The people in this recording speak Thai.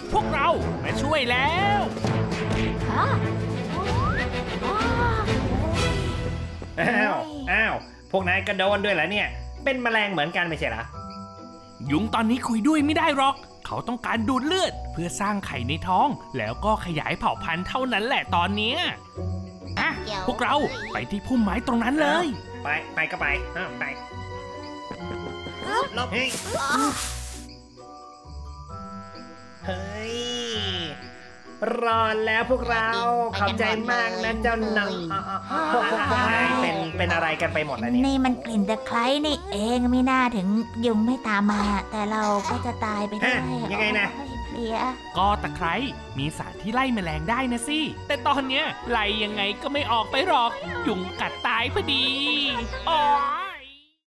พวกเรามาช่วยแล้วอ้าวพวกนายกระโดนด้วยเหรอเนี่ยเป็นแมลงเหมือนกันไม่ใช่เหรอยุงตอนนี้คุยด้วยไม่ได้หรอกเขาต้องการดูดเลือดเพื่อสร้างไข่ในท้องแล้วก็ขยายเผ่าพันธุ์เท่านั้นแหละตอนนี้พวกเราไปที่พุ่มไม้ตรงนั้นเลยไปก็ไปไปลบเฮ้ยรอดแล้วพวกเราขอบใจมากนะเจ้าหนังพวกนายเป็นอะไรกันไปหมดแล้วเนี่ยนี่มันกลิ่นตะไคร้นี่เองไม่น่าถึงยุงไม่ตามมาแต่เราก็จะตายไปได้ยังไงนะก็ตะไคร้มีสารที่ไล่แมลงได้นะสิแต่ตอนเนี้ยไล่ยังไงก็ไม่ออกไปหรอกยุงกัดตายพอดีอ๋อ